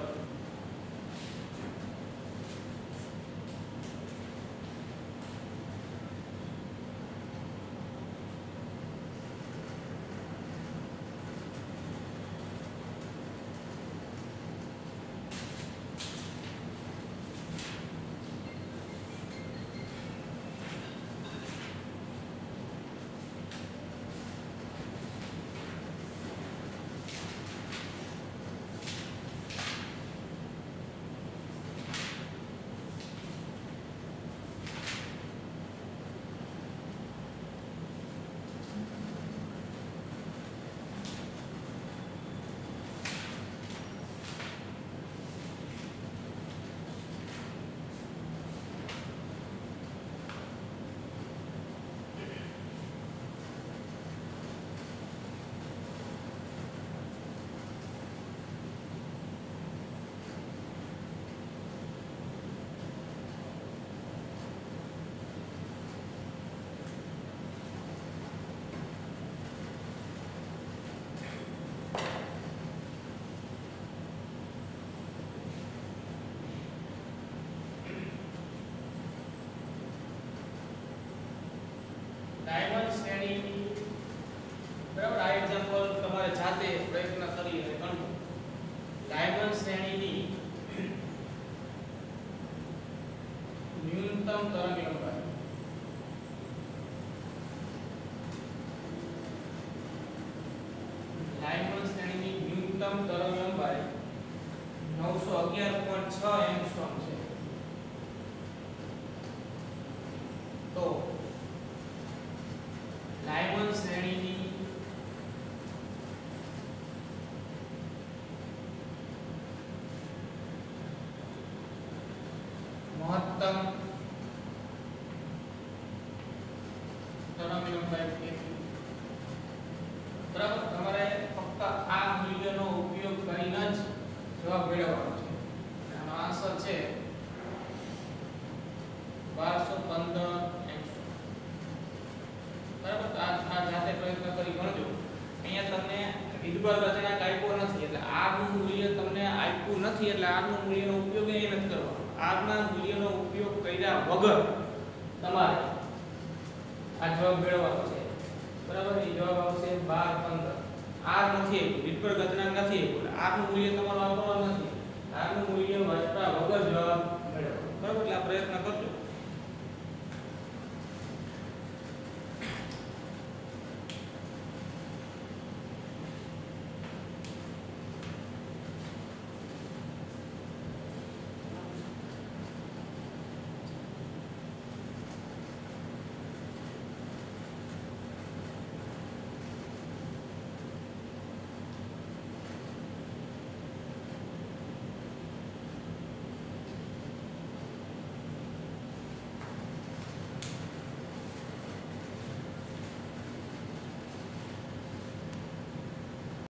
11.6 એંગસ્ટ્રોમ છે. તો લાયમન શ્રેણીની મહત્તમ તરંગલંબાઈ કેટલી? બરાબર, તમારે ફક્ત આ મૂલ્યનો ઉપયોગ કરીને જ જવાબ મેળવવાનો છે. આનો આન્સર છે 1215 એંગસ્ટ્રોમ. બરાબર, તો આ જાતે પ્રયત્ન કરી ગણજો. અહીંયા તમને વિદ્યુત રચનાંક આપ્યો નથી એટલે r નું મૂલ્ય તમને આપ્યું નથી એટલે r નું મૂલ્યનો ઉપયોગ એ નથી કરવાનો. r ના મૂલ્યનો ઉપયોગ કર્યા વગર તમારે આ જવાબ મેળવવાનો છે. બરાબર, એ જવાબ આવશે 1215. r નથી, વિદ્યુત રચનાંક નથી એટલે r નું મૂલ્ય તમારે વાપરવાનું નથી. r નું મૂલ્ય વાપર્યા વગર જવાબ મેળવવાનો. બરાબર, એટલે આ પ્રયત્ન કરજો.